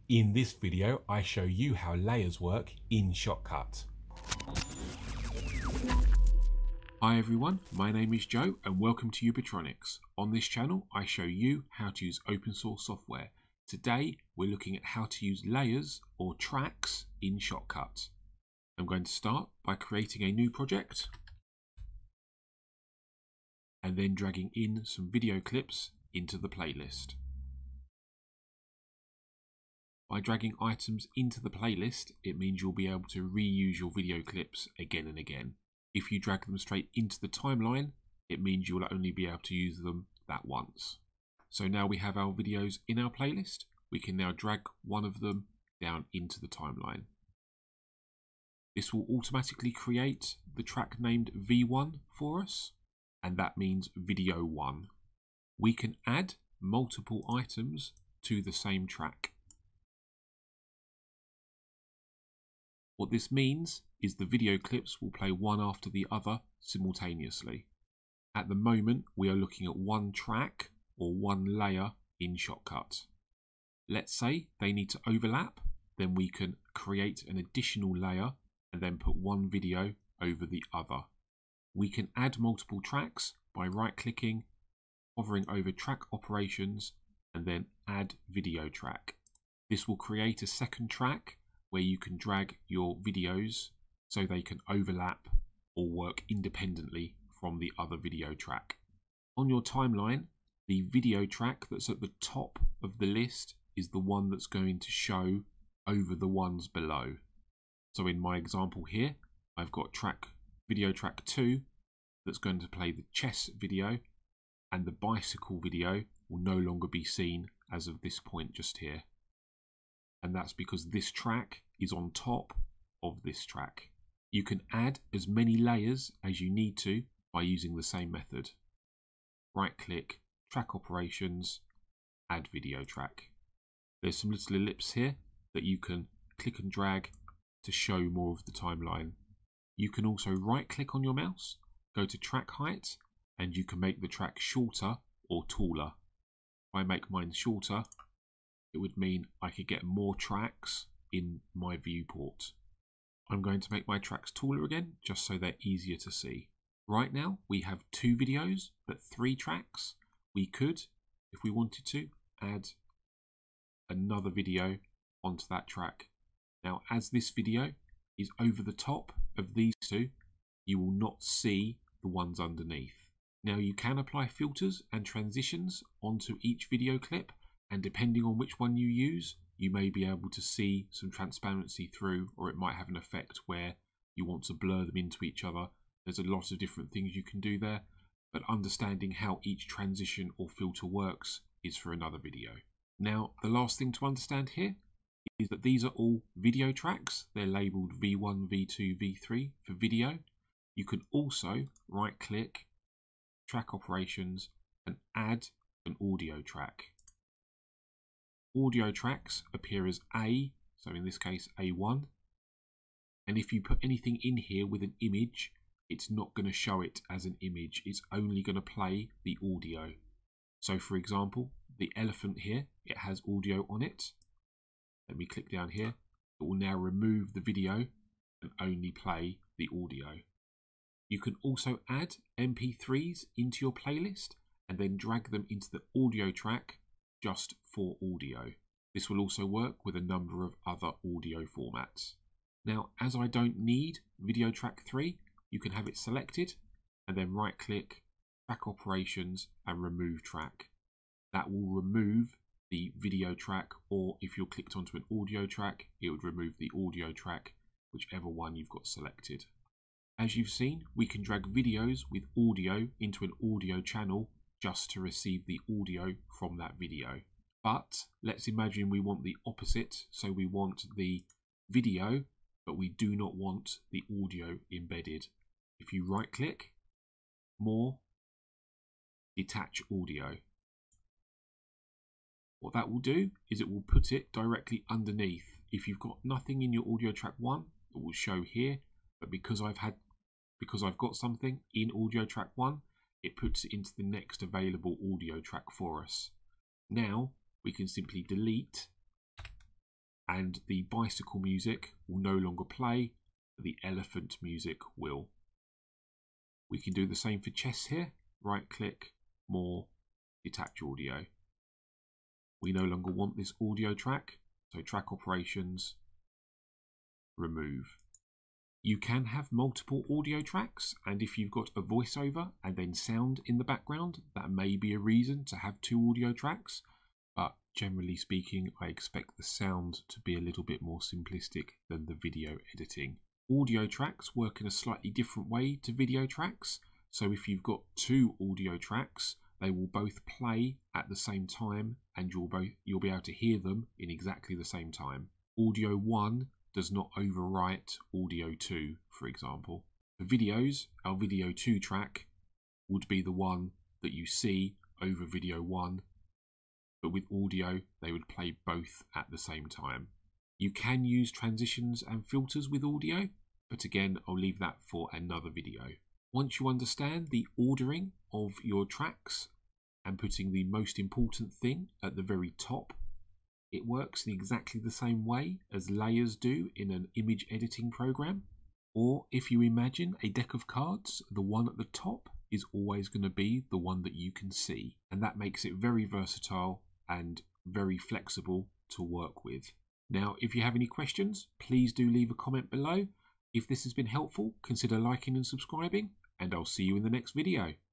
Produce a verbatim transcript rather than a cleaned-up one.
In this video, I show you how layers work in Shotcut. Hi everyone, my name is Joe and welcome to Ubitronics. On this channel, I show you how to use open source software. Today, we're looking at how to use layers or tracks in Shotcut. I'm going to start by creating a new project and then dragging in some video clips into the playlist. By dragging items into the playlist, it means you'll be able to reuse your video clips again and again. If you drag them straight into the timeline, it means you'll only be able to use them that once. So now we have our videos in our playlist, we can now drag one of them down into the timeline. This will automatically create the track named V one for us, and that means video one. We can add multiple items to the same track. What this means is the video clips will play one after the other simultaneously. At the moment, we are looking at one track or one layer in Shotcut. Let's say they need to overlap, then we can create an additional layer and then put one video over the other. We can add multiple tracks by right-clicking, hovering over track operations, and then add video track. This will create a second track where you can drag your videos so they can overlap or work independently from the other video track. On your timeline, the video track that's at the top of the list is the one that's going to show over the ones below. So in my example here, I've got track video track two that's going to play the chess video, and the bicycle video will no longer be seen as of this point just here. And that's because this track is on top of this track. You can add as many layers as you need to by using the same method. Right click, track operations, add video track. There's some little ellipses here that you can click and drag to show more of the timeline. You can also right click on your mouse, go to track height, and you can make the track shorter or taller. If I make mine shorter, it would mean I could get more tracks in my viewport. I'm going to make my tracks taller again, just so they're easier to see. Right now, we have two videos, but three tracks. We could, if we wanted to, add another video onto that track. Now, as this video is over the top of these two, you will not see the ones underneath. Now, you can apply filters and transitions onto each video clip, and depending on which one you use, you may be able to see some transparency through, or it might have an effect where you want to blur them into each other. There's a lot of different things you can do there, but understanding how each transition or filter works is for another video. Now, the last thing to understand here is that these are all video tracks. They're labeled V one, V two, V three for video. You can also right click, track operations, and add an audio track. Audio tracks appear as A, so in this case A one, and if you put anything in here with an image, it's not going to show it as an image, it's only going to play the audio. So for example, the elephant here, it has audio on it. Let me click down here, it will now remove the video and only play the audio. You can also add M P threes into your playlist and then drag them into the audio track just for audio. This will also work with a number of other audio formats. Now, as I don't need video track three, you can have it selected and then right click, track operations, and remove track. That will remove the video track, or if you're clicked onto an audio track, it would remove the audio track, whichever one you've got selected. As you've seen, we can drag videos with audio into an audio channel just to receive the audio from that video. But let's imagine we want the opposite, so we want the video, but we do not want the audio embedded. If you right click, more, detach audio. What that will do is it will put it directly underneath. If you've got nothing in your audio track one, it will show here, but because I've had because I've got something in audio track one, it puts it into the next available audio track for us. Now we can simply delete and the bicycle music will no longer play, but the elephant music will. We can do the same for chess here. Right click, more, detach audio. We no longer want this audio track, so track operations, remove. You can have multiple audio tracks, and if you've got a voiceover and then sound in the background, that may be a reason to have two audio tracks, but generally speaking, I expect the sound to be a little bit more simplistic than the video editing. Audio tracks work in a slightly different way to video tracks, so if you've got two audio tracks, they will both play at the same time and you'll, both, you'll be able to hear them in exactly the same time. Audio one does not overwrite audio two, for example. For videos, our video two track would be the one that you see over video one, but with audio, they would play both at the same time. You can use transitions and filters with audio, but again, I'll leave that for another video. Once you understand the ordering of your tracks and putting the most important thing at the very top, it works in exactly the same way as layers do in an image editing program. Or if you imagine a deck of cards, the one at the top is always going to be the one that you can see. And that makes it very versatile and very flexible to work with. Now, if you have any questions, please do leave a comment below. If this has been helpful, consider liking and subscribing, and I'll see you in the next video.